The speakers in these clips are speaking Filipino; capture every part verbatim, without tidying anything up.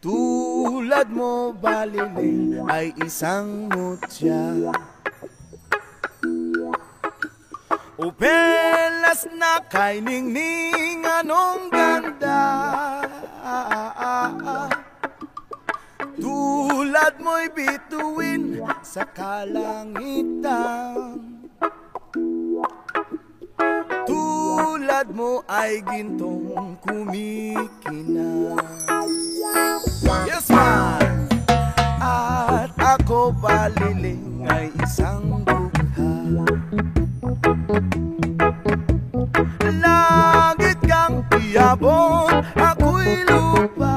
Tulad mo baliling ay isang mutya, upelas na kay ningning anong ganda. Tulad mo'y bituin sa kalangitan, tulad mo ay gintong kumikinang. Yes man! At ako baliling ay isang dugha, langit kang iabot, ako'y lupa,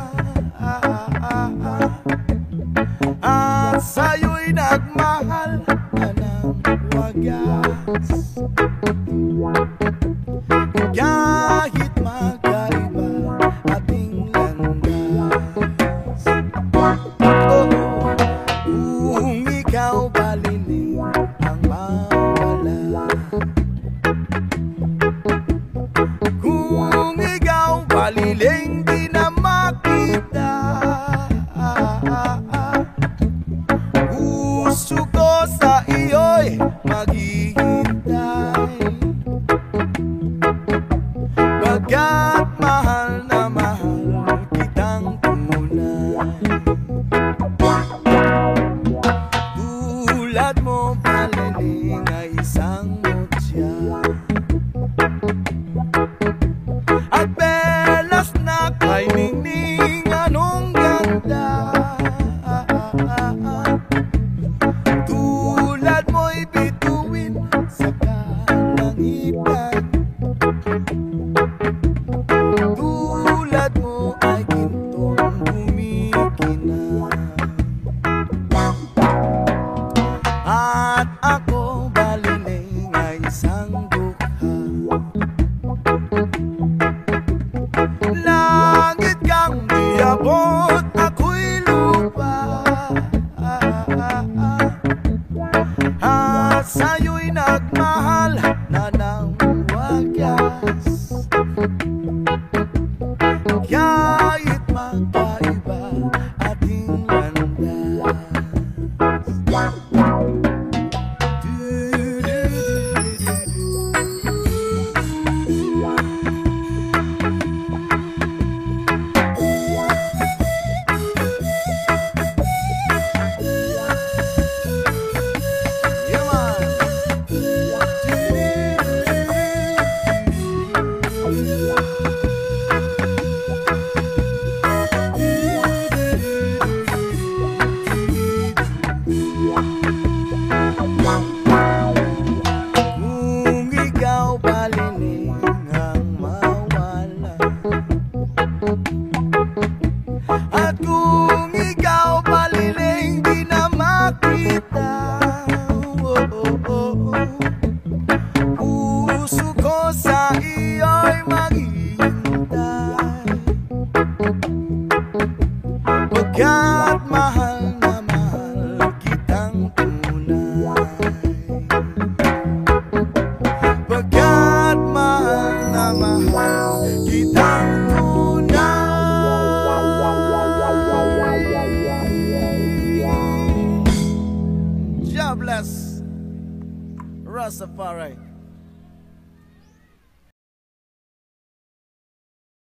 at sa'yo'y nagmahal ka ng wagas. Kahit magkaiba ating landas, oh, kung ikaw baliling ang mawala, kung ikaw baliling di na makita, puso ko sa iyo'y maghihintay, pagkat mahal na mahal kitang tunay. Tulad mo baliling ay isang mutya, at belas na kay ningning anong ganda. Tulad mo'y bituin sa kalangitan, tulad mo ay gintong kumikinang. At ako baliling ay isang dukha, langit kang iabot, ako'y lupa, at sa'yo'y nagmahal na ng wagas. Kahit magkaiba ating landas, kung ikaw baliling ang mawala, at kung ikaw baliling di na makita, oh, oh, oh, puso ko sa iyo'y maghihintay, pagkat mahal na mahal kitang tunay, pagkat mahal na mahal kitang tunay. God bless Rastafari.